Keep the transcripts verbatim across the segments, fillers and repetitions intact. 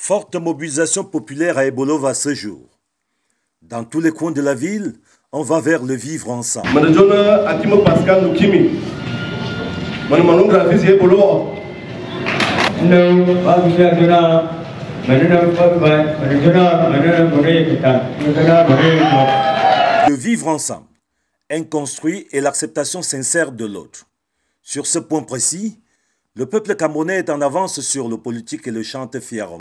Forte mobilisation populaire à Ebolova ce jour. Dans tous les coins de la ville, on va vers le vivre ensemble. Le vivre ensemble, inconstruit et l'acceptation sincère de l'autre. Sur ce point précis, le peuple camerounais est en avance sur le politique et le chante fièrement.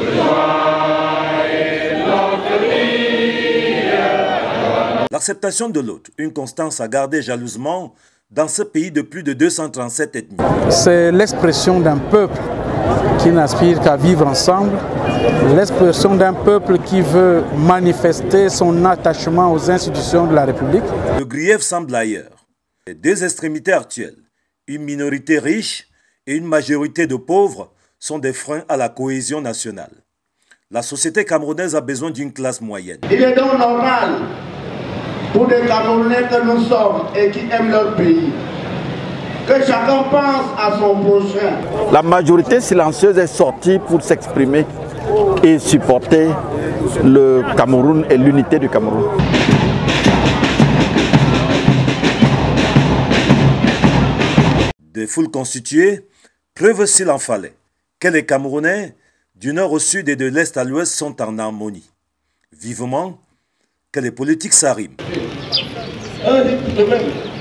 L'acceptation de l'autre, une constance à garder jalousement dans ce pays de plus de deux cent trente-sept ethnies. C'est l'expression d'un peuple qui n'aspire qu'à vivre ensemble, l'expression d'un peuple qui veut manifester son attachement aux institutions de la République. Le grief semble ailleurs. Les deux extrémités actuelles, une minorité riche et une majorité de pauvres, sont des freins à la cohésion nationale. La société camerounaise a besoin d'une classe moyenne. Il est donc normal pour des Camerounais que nous sommes et qui aiment leur pays, que chacun pense à son prochain. La majorité silencieuse est sortie pour s'exprimer et supporter le Cameroun et l'unité du Cameroun. Des foules constituées, preuve s'il en fallait, que les Camerounais, du nord au sud et de l'est à l'ouest, sont en harmonie. Vivement que les politiques s'arriment.